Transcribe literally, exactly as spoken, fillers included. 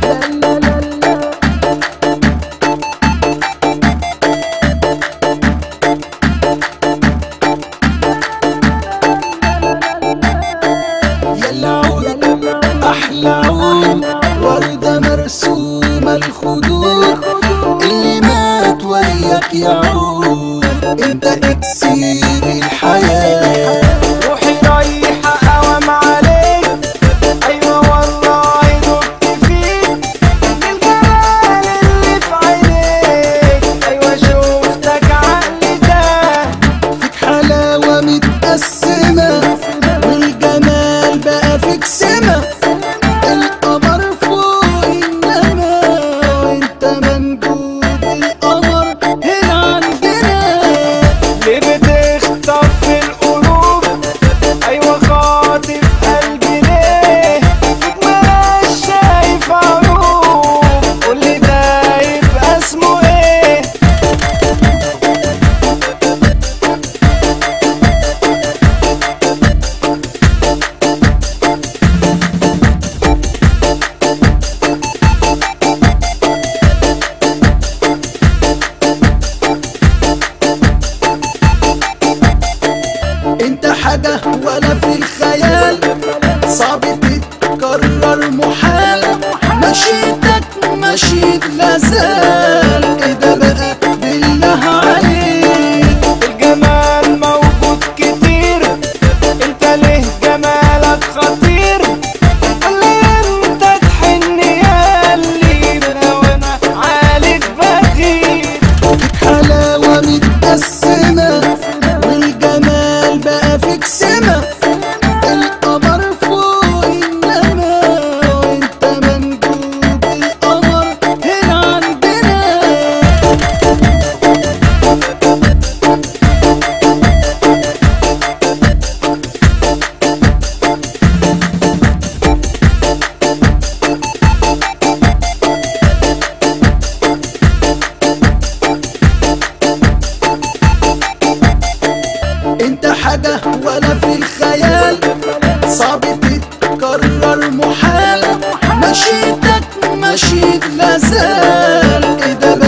أحلى عود وردة مرسومة الخدود، اللي مات وياك يعود، انت اكسير الحياة. روحي رايحة قوام عليك، أيوة والله دقت فيك، للجمال اللي في عينيك، أيوة شوفتك عقلي تاه. فيك حلاوة متقسمة والجمال بقى فيك سمة، القمر فوق إنما وانت مندوب القمر هنا عندنا. ليه بتخطف في القلوب، أيوة خاطف قلبي ليه، فيك مبقاش شايف عيوب، قولي ده يبقى اسمه ايه؟ انت حاجة ولا في الخيال، صعب تتكرر محال، مشيتك مشيت لازال، ايه ده بقى بالله عليك. الجمال موجود كتير، انت ليه جمالك خطير، اللي انت تحن ياللي انا وانا عالج بخير. فيك حلاوة متقسمة والجمال بقى فيك سمة، القمر فوق إنما وانت مندوب القمر هنا عندنا. انت حاجة ولا في الخيال، صعب تتكرر محال، مشيتك مشيت لازال، ايه ده